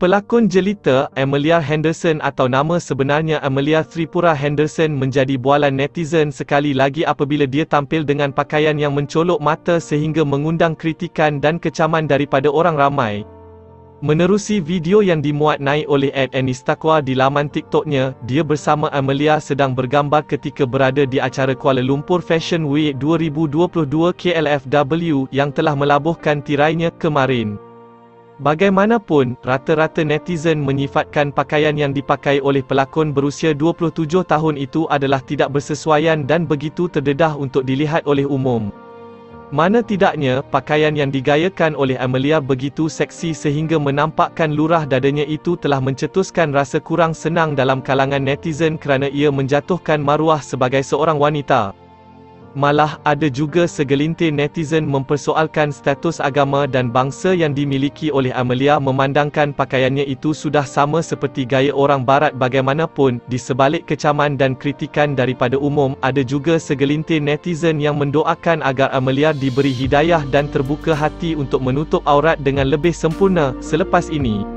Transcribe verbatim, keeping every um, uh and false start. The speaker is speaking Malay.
Pelakon jelita Amelia Henderson atau nama sebenarnya Amelia Tripura Henderson menjadi bualan netizen sekali lagi apabila dia tampil dengan pakaian yang mencolok mata sehingga mengundang kritikan dan kecaman daripada orang ramai. Menerusi video yang dimuat naik oleh at Anistaqwa di laman TikToknya, dia bersama Amelia sedang bergambar ketika berada di acara Kuala Lumpur Fashion Week dua ribu dua puluh dua K L F W yang telah melabuhkan tirainya kemarin. Bagaimanapun, rata-rata netizen menyifatkan pakaian yang dipakai oleh pelakon berusia dua puluh tujuh tahun itu adalah tidak bersesuaian dan begitu terdedah untuk dilihat oleh umum. Mana tidaknya, pakaian yang digayakan oleh Amelia begitu seksi sehingga menampakkan lurah dadanya itu telah mencetuskan rasa kurang senang dalam kalangan netizen kerana ia menjatuhkan maruah sebagai seorang wanita. Malah, ada juga segelintir netizen mempersoalkan status agama dan bangsa yang dimiliki oleh Amelia memandangkan pakaiannya itu sudah sama seperti gaya orang barat bagaimanapun. Di sebalik kecaman dan kritikan daripada umum, ada juga segelintir netizen yang mendoakan agar Amelia diberi hidayah dan terbuka hati untuk menutup aurat dengan lebih sempurna selepas ini.